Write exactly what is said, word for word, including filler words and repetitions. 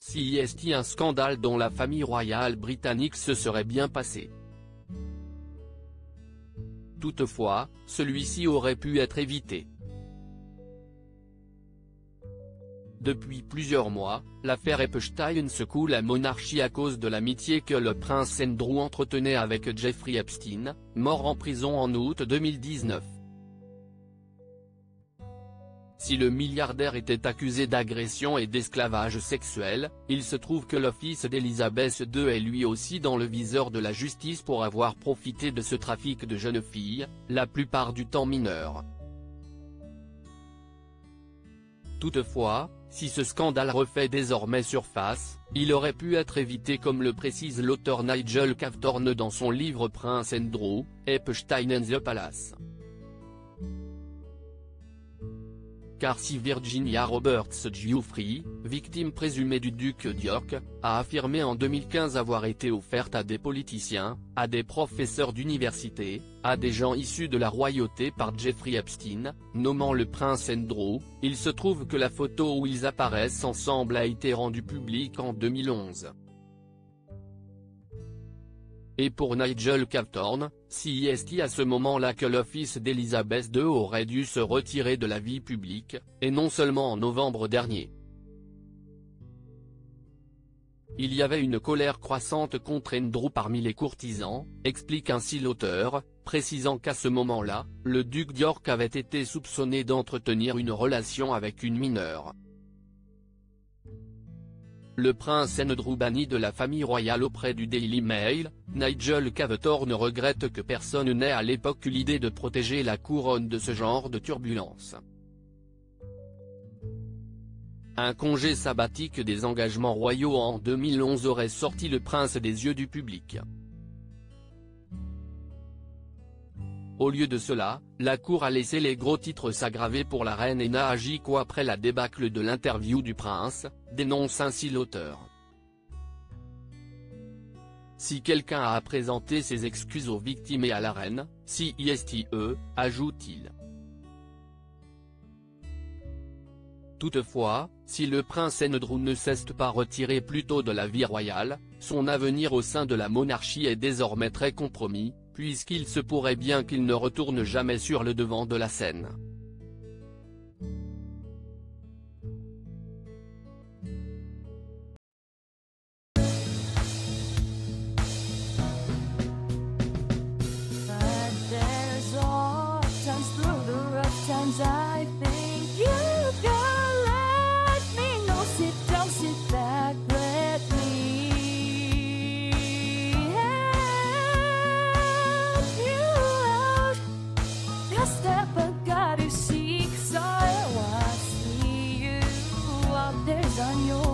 si est un scandale dont la famille royale britannique se serait bien passée. Toutefois, celui-ci aurait pu être évité. Depuis plusieurs mois, l'affaire Epstein secoue la monarchie à cause de l'amitié que le prince Andrew entretenait avec Jeffrey Epstein, mort en prison en août deux mille dix-neuf. Si le milliardaire était accusé d'agression et d'esclavage sexuel, il se trouve que le fils d'Elizabeth deux est lui aussi dans le viseur de la justice pour avoir profité de ce trafic de jeunes filles, la plupart du temps mineures. Toutefois, si ce scandale refait désormais surface, il aurait pu être évité comme le précise l'auteur Nigel Cawthorne dans son livre Prince Andrew, Epstein and the Palace. Car si Virginia Roberts Giuffre, victime présumée du duc d'York, a affirmé en deux mille quinze avoir été offerte à des politiciens, à des professeurs d'université, à des gens issus de la royauté par Jeffrey Epstein, nommant le prince Andrew, il se trouve que la photo où ils apparaissent ensemble a été rendue publique en deux mille onze. Et pour Nigel Cawthorne, si est à ce moment-là que le fils d'Elizabeth deux aurait dû se retirer de la vie publique, et non seulement en novembre dernier. Il y avait une colère croissante contre Andrew parmi les courtisans, explique ainsi l'auteur, précisant qu'à ce moment-là, le duc d'York avait été soupçonné d'entretenir une relation avec une mineure. Le prince Andrew banni de la famille royale auprès du Daily Mail, Nigel Cawthorne regrette que personne n'ait à l'époque eu l'idée de protéger la couronne de ce genre de turbulences. Un congé sabbatique des engagements royaux en deux mille onze aurait sorti le prince des yeux du public. Au lieu de cela, la cour a laissé les gros titres s'aggraver pour la reine et n'a agi qu'après la débâcle de l'interview du prince, dénonce ainsi l'auteur. Si quelqu'un a à présenter ses excuses aux victimes et à la reine, si est, ajoute-t-il. Toutefois, si le prince Andrew ne s'est pas retiré plus tôt de la vie royale, son avenir au sein de la monarchie est désormais très compromis, puisqu'il se pourrait bien qu'il ne retourne jamais sur le devant de la scène. On your